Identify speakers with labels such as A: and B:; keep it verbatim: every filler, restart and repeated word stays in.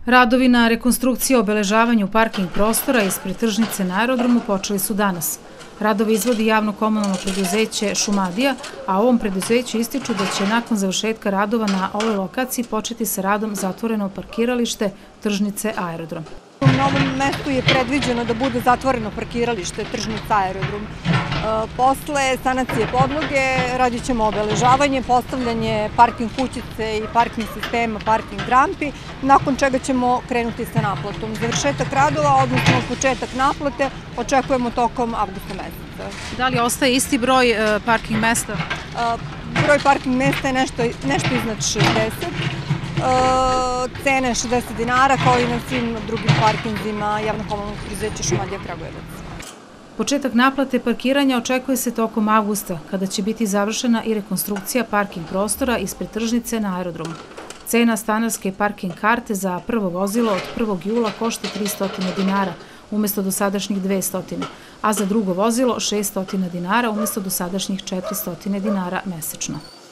A: Radovi na rekonstrukciji i obeležavanju parking prostora ispred tržnice na aerodromu počeli su danas. Radove izvodi javno komunalno preduzeće Šumadija, a ovom preduzeću ističu da će nakon završetka radova na ovoj lokaciji početi sa radom zatvoreno parkiralište tržnice aerodrom.
B: Na ovom mestu je predviđeno da bude zatvoreno parkiralište tržnica aerodrom. Posle sanacije podloge radit ćemo obeležavanje, postavljanje parking kućice i parking sistema, parking rampi, nakon čega ćemo krenuti sa naplatom. Završetak radova, odnosno početak naplate, očekujemo tokom avgusta meseca.
A: Da li ostaje isti broj parking mesta?
B: Broj parking mesta je nešto iznad šezdeset. Cena je šezdeset dinara, kao i na svim drugim parkinzima javno-komunalnog preduzeća Šumadija Kragujevac.
A: Početak naplate parkiranja očekuje se tokom avgusta, kada će biti završena i rekonstrukcija parking prostora ispred tržnice na aerodromu. Cena stanarske parking karte za prvo vozilo od prvog jula košta tristo dinara, umesto dosadašnjih dvesta, a za drugo vozilo šessto dinara, umesto dosadašnjih četiristo dinara mesečno.